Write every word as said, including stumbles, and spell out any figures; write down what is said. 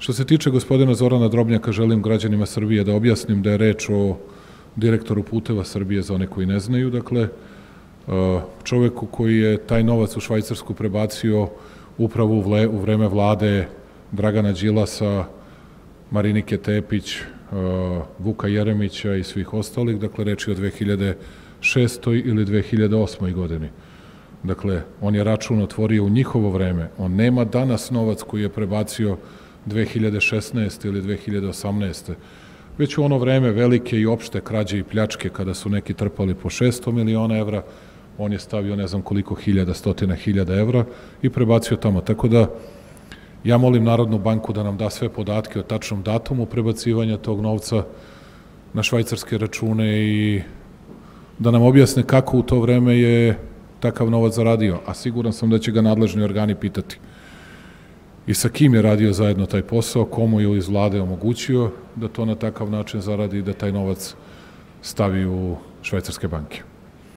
Što se tiče gospodina Zorana Drobnjaka, želim građanima Srbije da objasnim da je reč o direktoru Puteva Srbije, za one koji ne znaju, dakle, čoveku koji je taj novac u Švajcarsku prebacio upravo u vreme vlade Dragana Đilasa, Marinike Tepić, Vuka Jeremića i svih ostalih, dakle, reč je o dve hiljade šestoj ili dve hiljade osmoj godini. Dakle, on je račun otvorio u njihovo vreme. On nema danas novac koji je prebacio dve hiljade šesnaeste ili dve hiljade osamnaeste već u ono vreme velike i opšte krađe i pljačke, kada su neki trpali po šesto miliona evra, on je stavio ne znam koliko hiljada, stotina hiljada evra i prebacio tamo. Tako da, ja molim Narodnu banku da nam da sve podatke o tačnom datumu prebacivanja tog novca na švajcarske račune i da nam objasne kako u to vreme je takav novac zaradio, a siguran sam da će ga nadležni organi pitati. I sa kim je radio zajedno taj posao, komu je iz vlade omogućio da to na takav način zaradi i da taj novac stavi u švajcarske banke.